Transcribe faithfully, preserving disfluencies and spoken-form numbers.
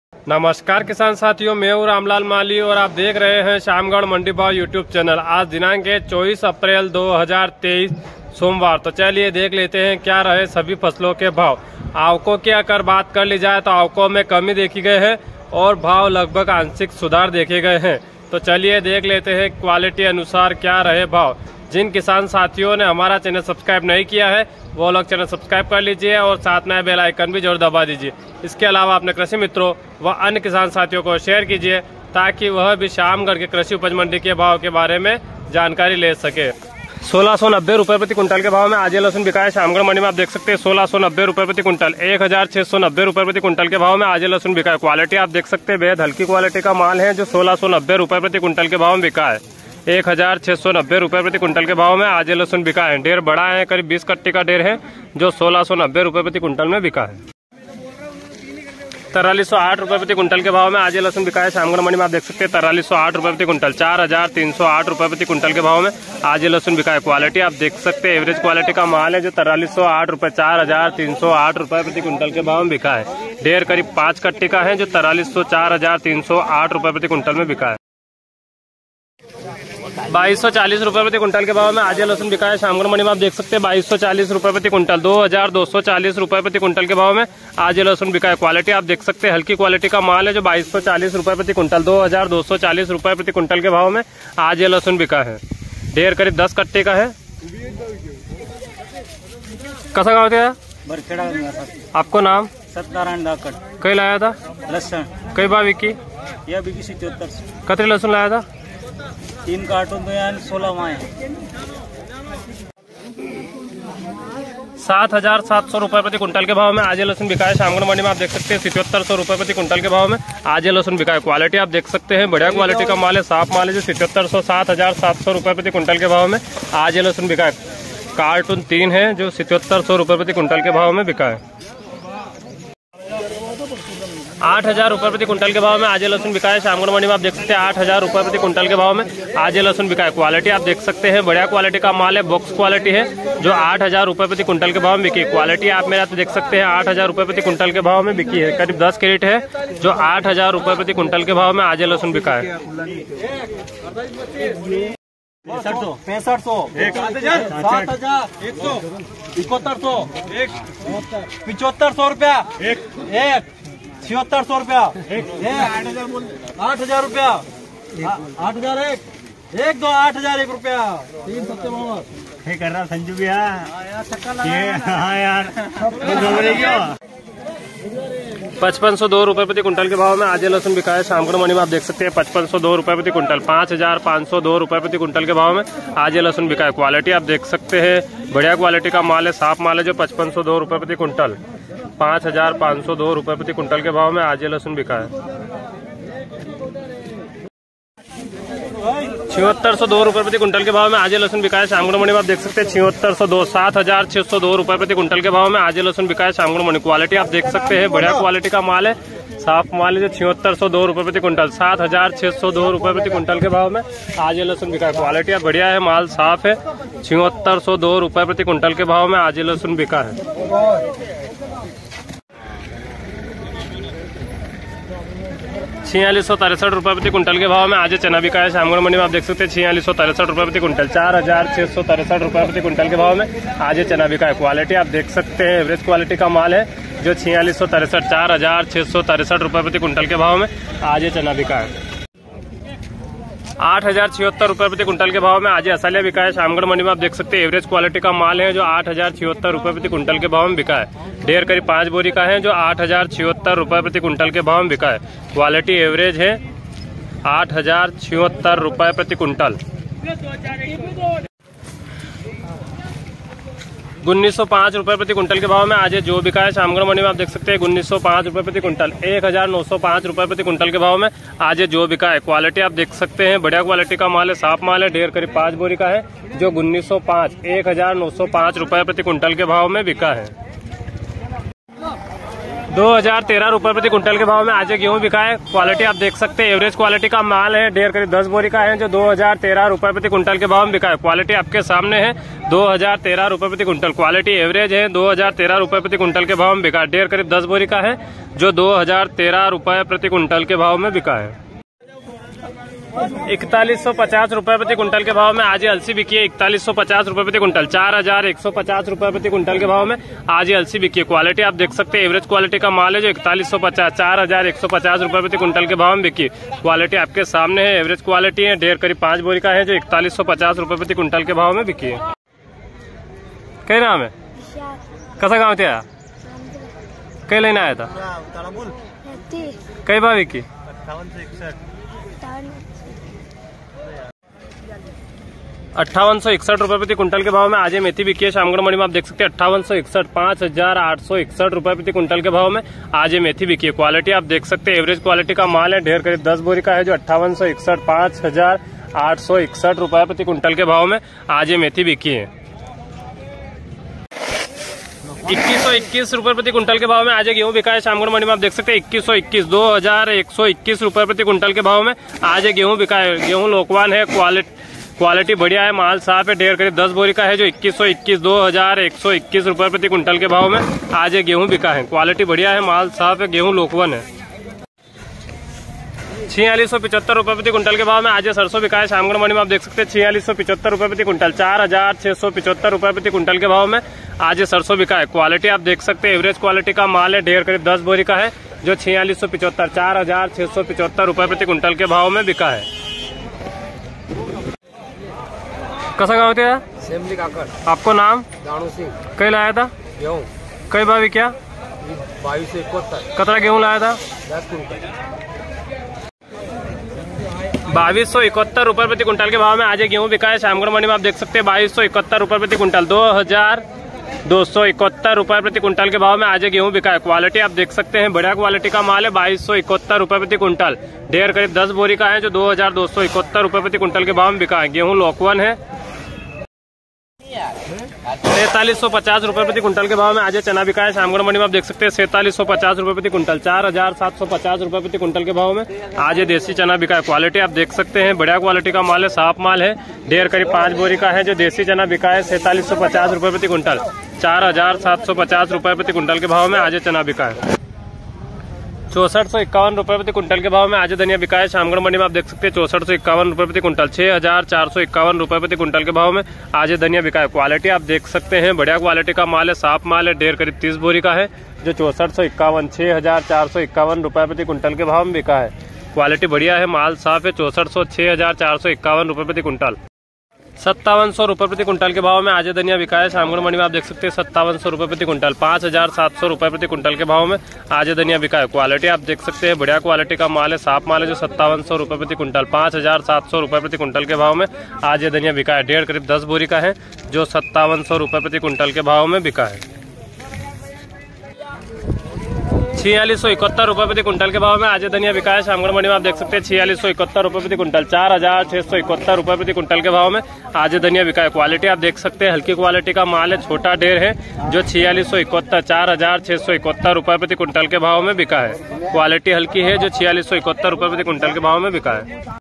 नमस्कार किसान साथियों, मैं हूं रामलाल माली और आप देख रहे हैं शामगढ़ मंडी भाव यूट्यूब चैनल। आज दिनांक है चौबीस अप्रैल दो हज़ार तेईस सोमवार। तो चलिए देख लेते हैं क्या रहे सभी फसलों के भाव। आवकों की अगर बात कर ली जाए तो आवकों में कमी देखी गई है और भाव लगभग आंशिक सुधार देखे गए हैं। तो चलिए देख लेते हैं क्वालिटी अनुसार क्या रहे भाव। जिन किसान साथियों ने हमारा चैनल सब्सक्राइब नहीं किया है वो लोग चैनल सब्सक्राइब कर लीजिए और साथ में बेल आइकन भी जरूर दबा दीजिए। इसके अलावा अपने कृषि मित्रों व अन्य किसान साथियों को शेयर कीजिए ताकि वह भी शामगढ़ के कृषि उपज मंडी के भाव के बारे में जानकारी ले सके। सोलह सौ नब्बे रुपये प्रति कुंटल के भाव में आज लहसुन बिका है शामगढ़ मंडी में। आप देख सकते हैं सोलह सौ नब्बे रुपये प्रति कुंटल। एक हजार छह सौ नब्बे रुपये प्रति कुंटल के भाव में आज लहसुन बिका है। क्वालिटी आप देख सकते हैं बेहद हल्की क्वालिटी का माल है जो सोलह सौ नब्बे रुपये प्रति कुंटल के भाव में बिका है। एक हजार छह सौ नब्बे रुपये प्रति कुंटल के भाव में आज लहसुन बिका है। ढेर बड़ा है, करीब बीस कट्टे का ढेर है जो सोलह सौ नब्बे रुपये प्रति कुंटल में बिका है। तैतालीस सौ आठ रुपये प्रति कुंटल के भाव में आज लहसुन बिका है शामगढ़ मंडी में। आप देख सकते हैं तैतालीस सौ आठ रुपये प्रति कुंटल। चार हजार तीन सौ आठ रुपये प्रति कुंटल के भाव में आज लहसुन बिका है। क्वालिटी आप देख सकते हैं एवरेज क्वालिटी का माल है जो तैतालीस सौ आठ रुपये चार हजार तीन सौ आठ रुपये प्रति कुंटल के भाव में बिका है। ढेर करीब पाँच कट्टे का है जो तैतालीस सौ चार हजार तीन सौ आठ रुपये प्रति कुंटल में बिका है। बाईस सौ चालीस रुपये प्रति कुंटल के भाव में आज लहसुन बिका है शामगढ़ मंडी में। आप देख सकते हैं बाईस सौ चालीस रुपये प्रति कुंटल। दो हजार दो सौ चालीस रुपये प्रति कुंटल के भाव में आज लहसुन बिका है। क्वालिटी आप देख सकते हैं हल्की क्वालिटी का माल है जो बाईस सौ चालीस रुपये प्रति कुंटल। दो हजार दो सौ चालीस रुपये प्रति कुंटल के भाव में आज लहसुन बिका है। ढेर करीब दस कट्टे का है। कसा गाँव थे आपको नाम? सत्यनारायण डाकट। कई लाया था लहसुन? कई भाव बिकी? यह बिकी सितहत्तर। कतरी लहसुन लाया था? तीन कार्टून तो यार सोलह माए। सात हजार सात सौ रुपये प्रति कुंटल के भाव में आज लहसुन बिका है शामगढ़ मंडी में। आप देख सकते हैं सितहत्तर सौ रुपये प्रति कुंटल के भाव में आज लहसुन बिका है। क्वालिटी आप देख सकते हैं बढ़िया क्वालिटी का माल है, साफ माल है जो सितहत्तर सौ सात हजार सात सौ रुपये प्रति कुंटल के भाव में आज लहसुन बिका है। कार्टून तीन है जो सितहत्तर सौ रुपये प्रति कुंटल के भाव में बिका है। आठ हजार रुपये प्रति कुंटल के भाव में आज लहसुन बिका है शामगढ़ मंडी में। आप देख सकते हैं आठ हजार रुपये प्रति कुंटल के भाव में आज लहसुन बिका है। क्वालिटी आप देख सकते हैं बढ़िया क्वालिटी का माल है, बॉक्स क्वालिटी है जो आठ हजार रुपये प्रति कुंटल के भाव में बिकी। क्वालिटी आप मेरा तो देख सकते हैं आठ हजार रुपये प्रति कुंटल के भाव में बिकी है। करीब दस कैरेट है जो आठ हजार रुपये प्रति कुंटल के भाव में आज लहसुन बिका है। पैंसठ सौ पैंसठ सौ सात हजार सात हजार एक सौ इकहत्तर सौ एक पिछहत्तर सौ रुपया एक एक छिहत्तर सौ रुपया आठ हजार रुपया आठ हजार एक एक दो आठ हजार एक रुपया तीन सत्तर मोहम्मद कर रहा संजू भी यार। पचपन सौ दो रुपये प्रति कुंटल के भाव में आज लहसुन बिका है शामगढ़ मंडी में। आप देख सकते हैं पचपन सौ दो रुपये प्रति कुंटल। पाँच हजार पाँच सौ दो रुपये प्रति कुंटल के भाव में आज लहसुन बिका है। क्वालिटी आप देख सकते हैं बढ़िया क्वालिटी का माल है, साफ माल है जो पचपन सौ दो रुपये प्रति कुंटल। पाँच हजार पाँच सौ दो रुपये प्रति कुंटल के भाव में आज लहसुन बिका है। छिहत्तर सौ दो रुपये प्रति कुंटल के भाव में आज लहसुन बिका है शामगढ़ मंडी में। आप देख सकते हैं छिहत्तर सौ दो सात हजार छह सौ दो रुपये प्रति कुंटल के भाव में आज लहसुन बिका है शामगढ़ मंडी। क्वालिटी आप देख सकते हैं बढ़िया क्वालिटी का माल है, साफ माल है जो छिहत्तर सौ दो रुपये प्रति कुंटल। सात हजार छह सौ दो रुपये प्रति कुंटल के भाव में आज लहसुन बिका है। क्वालिटी आप बढ़िया है, माल साफ है। छिहत्तर सौ दो रुपये प्रति कुंटल के भाव में आज लहसुन बिका है। छियालीस सौ तिरसठ रुपये प्रति कुंटल के भाव में आज चना बिका है शामगढ़ मंडी में। आप देख सकते हैं छियालीस सौ तिरसठ रुपये प्रति कुंटल। चार हजार छह सौ तिरसठ रुपये प्रति कुंटल के भाव में आज चना बिका है। क्वालिटी आप देख सकते हैं एवरेज क्वालिटी का माल है जो छियालीस सौ तिरसठ चार हजार छह सौ तिरसठ रुपये प्रति कुंटल के भाव में आज चना बिका है। आठ हजार छिहत्तर रुपये प्रति कुंटल के भाव में आज असलिया बिका है शामगढ़ मंडी में। आप देख सकते हैं एवरेज क्वालिटी का माल है जो आठ हजार छिहत्तर रुपये प्रति कुंटल के भाव में बिका है। ढेर करीब पाँच बोरी का है जो आठ हजार छिहत्तर रुपये प्रति कुंटल के भाव में बिका है। क्वालिटी एवरेज है आठ हजार छिहत्तर रुपये प्रति कुंटल। उन्नीस सौ पाँच रुपये प्रति कुंटल के भाव में आज जो बिका है शामगढ़ मंडी में। आप देख सकते हैं उन्नीस सौ पाँच रुपये प्रति कुंटल। एक हजार नौ सौ पाँच रुपये प्रति कुंटल के भाव में आज जो बिका है। क्वालिटी आप देख सकते हैं बढ़िया क्वालिटी का माल है, साफ माल है। ढेर करीब पाँच बोरी का है जो उन्नीस सौ पाँच एक हजार नौ सौ पाँच रुपये प्रति कुंटल के भाव में बिका है। दो हजार तेरह रुपए प्रति कुंटल के भाव में आज गेहूं बिका है। क्वालिटी आप देख सकते हैं, एवरेज क्वालिटी का माल है। ढेर करीब दस बोरी का है जो दो हजार तेरह रुपए प्रति कुंटल के भाव में बिका है। क्वालिटी आपके सामने है, दो हजार तेरह रुपए प्रति कुंटल क्वालिटी एवरेज है। दो हजार तेरह रुपए प्रति कुंटल के भाव में बिका है। ढेर करीब दस बोरी का है जो दो हजार तेरह रुपए प्रति कुंटल के भाव में बिका है। इकतालीस सौ पचास रुपए प्रति कुंटल के भाव में आज अलसी बिकी है। इकतालीस सौ पचास रुपए प्रति कुंटल, चार हजार एक सौ पचास रुपए प्रति कुंटल के भाव में आज अलसी बिकी है। क्वालिटी आप देख सकते हैं, एवरेज क्वालिटी का माल है जो इकतालीस सौ पचास चार हजार एक सौ पचास रुपए प्रति कुंटल के भाव में बिकी। क्वालिटी आपके सामने है, एवरेज क्वालिटी है। ढेर करीब पांच बोरी का है जो इकतालीस सौ पचास रुपए प्रति कुंटल के भाव में बिकी है। क्या नाम है, कसा गाँव थे, कई लेना आया था, कई भाव बिकी? अट्ठावन सौ इकसठ रुपए प्रति कुंटल के भाव में आज मेथी बिकी है। शामगढ़ मंडी में आप देख सकते हैं अट्ठावन सौ इकसठ पांच हजार आठ सौ इकसठ रुपए प्रति कुंटल के भाव में आज मेथी बिकी है। क्वालिटी आप देख सकते हैं, एवरेज क्वालिटी का माल है। ढेर करीब दस बोरी का है जो अट्ठावन सौ इकसठ पांच हजार आठ सौ इकसठ रुपए प्रति कुंटल के भाव में आज मेथी बिकी है। इक्कीस सौ इक्कीस रुपए प्रति कुंटल के भाव में आज गेहूं बिका है। शामगढ़ मंडी में आप देख सकते हैं इक्कीस सौ इक्कीस दो हजार एक सौ इक्कीस रुपए प्रति कुंटल के भाव में आज गेहूं बिका है। गेहूं लोकवान है, क्वालिटी क्वालिटी बढ़िया है, माल साफ है। ढेर करीब दस बोरी का है जो इक्कीस सौ इक्कीस दो हजार एक सौ इक्कीस रुपए प्रति कुंटल के भाव में आज गेहूं बिका है। क्वालिटी बढ़िया है, माल साफ है, गेहूं लोकवन है। छियालीस सौ पिछहत्तर रुपए प्रति कुंटल के भाव में आज सरसों बिका है। शामगढ़ मंडी में आप देख सकते हैं छियालीस सौ पिछहत्तर रुपए प्रति कुंटल, चार हजार छह सौ पिछहत्तर रुपए प्रति कुंटल के भाव में आज सरसों बिका है। क्वालिटी आप देख सकते हैं, एवरेज क्वालिटी का माल है। ढेर करीब दस बोरी का है जो छियालीस सौ पिछहत्तर चार हजार छह सौ पिछहत्तर रुपए प्रति कुंटल के भाव में बिका है। कसा गाँव थे, आपको नाम दानू सिंह, कई लाया था गेहूँ कई भाव क्या? बाईस सौ इकहत्तर, कतरा गेहूं लाया था? दस कुंटल, बाईस सौ इकहत्तर रुपए प्रति कुंटल के भाव में आज गेहूं बिका है। शामगढ़ मंडी में आप देख सकते हैं बाईस सौ इकहत्तर रुपए प्रति कुंटल, दो हजार दो सौ इकहत्तर रुपए प्रति कुंटल के भाव में आज गेहूं बिका है। क्वालिटी आप देख सकते हैं, बढ़िया क्वालिटी का माल है। बाईस सौ इकहत्तर रुपए प्रति कुंटल, ढेर करीब दस बोरी का है जो दो हजार दो सौ इकहत्तर रुपए प्रति कुंटल के भाव में बिका है। गेहूं लोकवन है। सैतालीस सौ पचास रुपए प्रति कुंटल के भाव में आज चना बिका है। शामगढ़ मंडी में आप देख सकते हैं सैतालीस सौ पचास रुपए प्रति कुंटल, चार हजार सात सौ पचास रुपए प्रति कुंटल के भाव में आज देसी चना बिका है। क्वालिटी आप देख सकते हैं, बढ़िया क्वालिटी का माल है, साफ माल है। ढेर करीब पांच बोरी का है जो देसी चना बिका है। सैतालीस सौ पचास रुपए प्रति कुंटल, चार हजार सात सौ पचास रुपए प्रति कुंटल के भाव में आज चना बिका है। चौसठ सौ इक्यावन रुपए प्रति कुंटल के भाव में आज धनिया बिका है। शामगढ़ मंडी में आप देख सकते हैं चौसठ सौ इक्यावन रुपए प्रति कुंटल, छह हजार चार सौ इक्यावन रुपए प्रति कुंटल के भाव में आज धनिया बिका है। क्वालिटी आप देख सकते हैं, बढ़िया क्वालिटी का माल है, साफ माल है। ढेर करीब तीस बोरी का है जो चौसठ सौ इक्यावन छह हजार चार सौ इक्यावन रुपए प्रति कुंटल के भाव में बिका है। क्वालिटी बढ़िया है, माल साफ है। चौसठ सौ छह हजार चार सौ इक्यावन रुपए प्रति कुंटल। सत्तावन सौ रुपए प्रति कुंटल के भाव में आज धनिया बिका है। शामगढ़ मंडी में आप देख सकते हैं सत्तावन सौ रुपए प्रति कुंटल, पाँच हजार सात सौ रुपए प्रति कुंटल के भाव में आज धनिया बिका है। क्वालिटी आप देख सकते हैं, बढ़िया क्वालिटी का माल है, साफ माल है जो सत्तावन सौ रुपए प्रति कुंटल, पाँच हजार सात सौ रुपए प्रति कुंटल के भाव में आज धनिया बिका है। डेढ़ करीब दस बोरी का है जो सत्तावन सौ रुपए प्रति कुंटल के भाव में बिका है। छियालीस सौ इकहत्तर रुपए प्रति कुंटल के भाव में आज धनिया बिका है। शामगढ़ मंडी में आप देख सकते हैं छियालीस सौ इकहत्तर रुपए प्रति कुंटल, चार हजार छह सौ इकहत्तर रुपए प्रति कुंटल के भाव में आज धनिया बिका है। क्वालिटी आप देख सकते हैं, हल्की क्वालिटी का माल है, छोटा ढेर है जो छियालीस सौ इकहत्तर चार हजार छह सौ इकहत्तर रुपए प्रति कुंटल के भाव में बिका है। क्वालिटी हल्की है जो छियालीस सौ इकहत्तर रुपए प्रति कुंटल के भाव में बिका है।